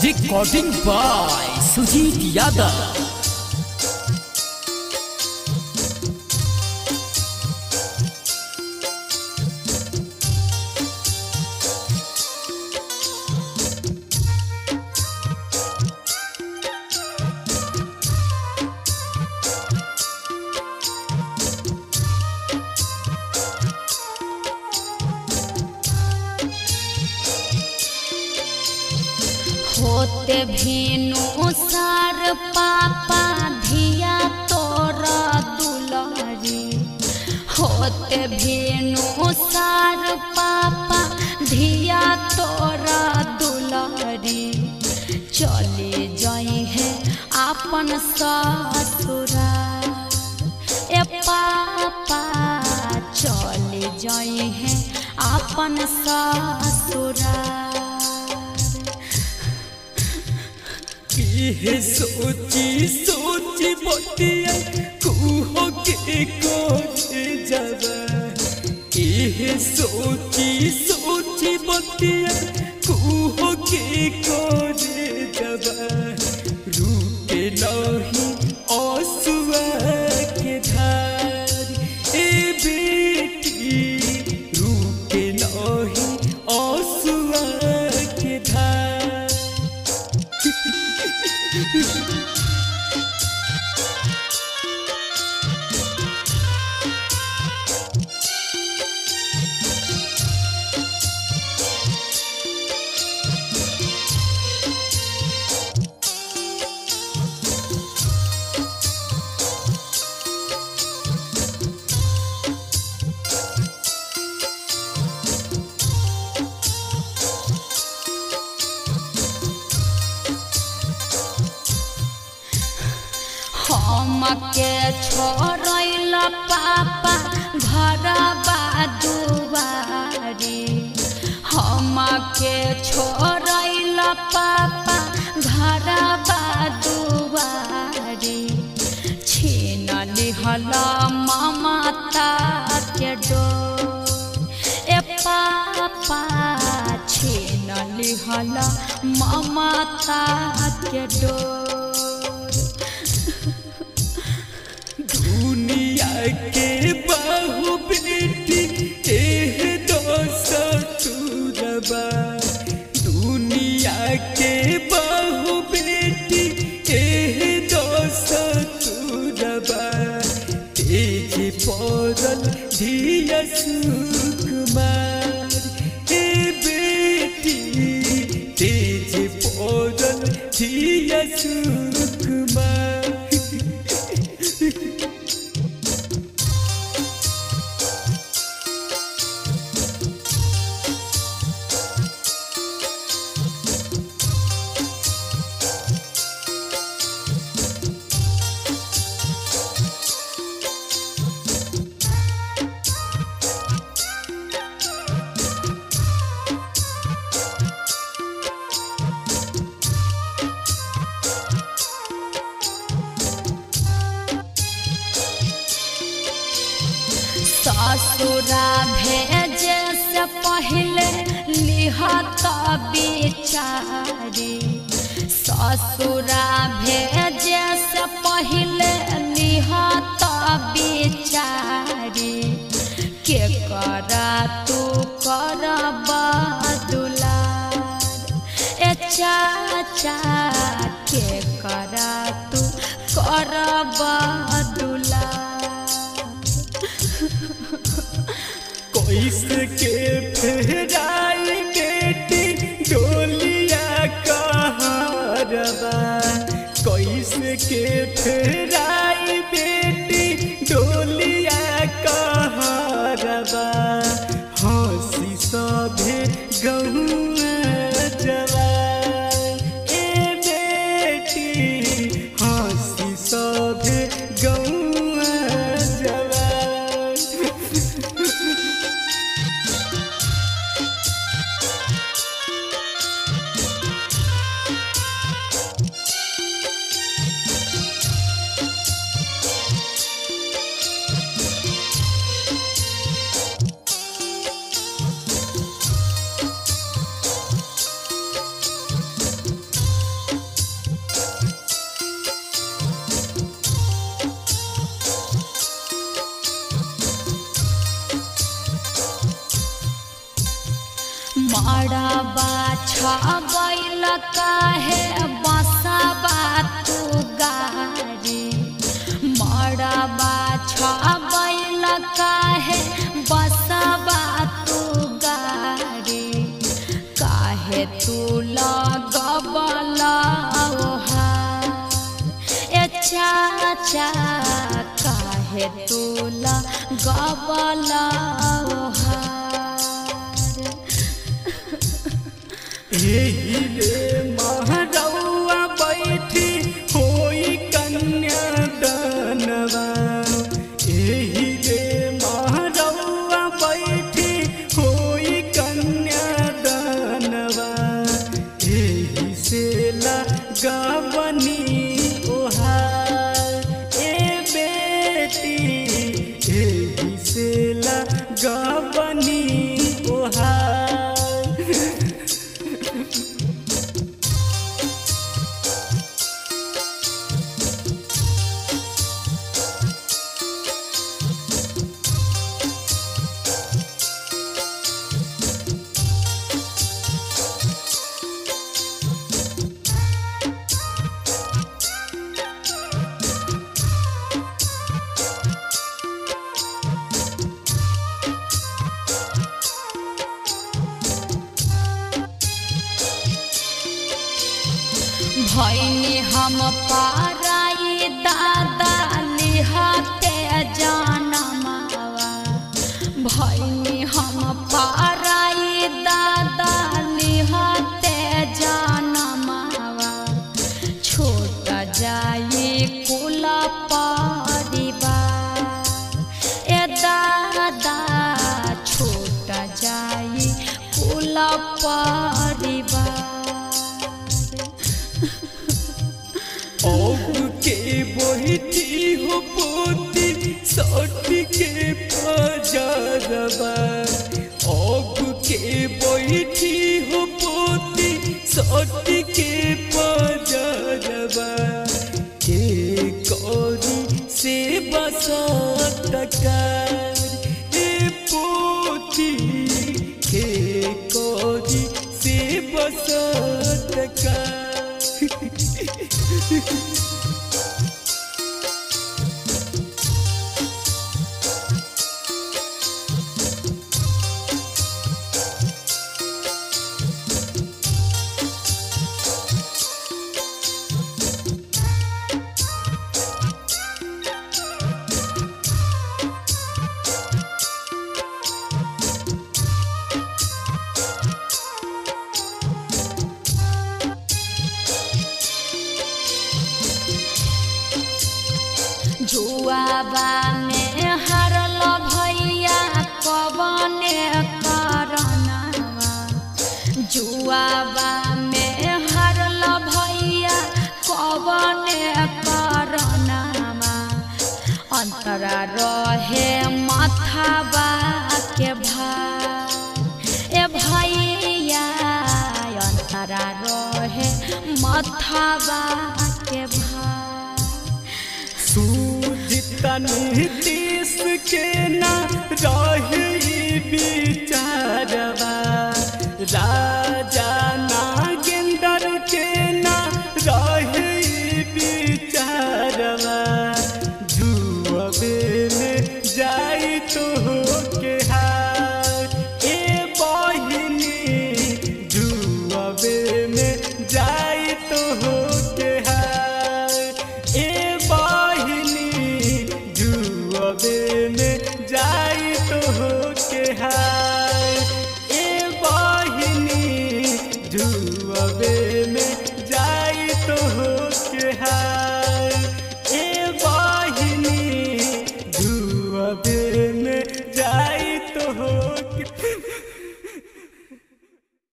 Recording by Sujit Yadav. होते भेनु सार पापा धिया तोरा दुलारी, होते भेनु सार पापा धिया तोरा दुलारी, चले जाई है आपन ससुरा ए पापा, चले जाई है आपन ससुरा। ये सोची सोची बतिया कुहो के कोचे जावा, ये सोची सोची बतिया कुहो के कोचे जावा, रुके नहीं आंसुआ के धार ए बेटी, रुके नहीं आंसुआ के धार। हमके छोड़ल पापा घर दुआरी, हमके छोड़ल पापा घर दुआरी, छीन लिहल ममता के डोर ए पापा, छीन लिहल ममता के डोर। दुनिया के बाहु बेटी एह दोस्त तुरबा, दुनिया के बाहु बेटी एह दोस्त तुरबा, तेज पड़ल धिया सुकुमार ए बेटी, तेज पड़ल धिया सुकुमार। ससुरा भेजे से पहले लिहत बिचारी, ससुरा भेजे से पहले लिहत बिचारी, के करा तू करब दुलार ए चाचा, के करा तू करब दुलार। कैसे के फेराई बेटी डोलिया कहरबा, कैसे के फेराई बेटी डोलिया कहरबा, हंसी सभे गहुआ जवान ए बेटी, हंसी सभे गहुआ जवान। मड़बा छबैल काहे बसबा तू गारी मड़बा छबैल काहे बसबा तू गारी काहे तू लगबल ए चाचा काहे तू लगबल एही रे महरौआ बैठी होई कन्यादानवा एही रे महरौआ बैठी होई कन्यादानवा एही से लगबनी ओहार ए बेटी एही से लगबनी ओहार। भैनी हम पाराई दादा लिहाते जनमवा भैनी हम पाराई दादा लिहाते जनमवा छूट जाई कुल परिवार ए दादा छूट जाई कुल परिवार। औग के बैठी हो पोती सट के पजरबा औग के बैठी हो पोती सट के पजरबा के करी से बसतकार ए पोती के करी से बसतकार। जुआबा में हरल भैया कवने करनवा जुआबा में हरल भैया कवने करनवा अंतरा रहे माथाबा के भार ए भैया अंतरा रहे माथाबा के भार। सूझता नीतीश के ना रही विचारवा राजा नागेंद्र के ना रही विचारवा जुआबे में जाई तो के हार ए बहिनी जुआबे में जाई तो के हार ए जुआबे में जाई तो के हार ए बहिनी जुआबे में जाई तो के हार।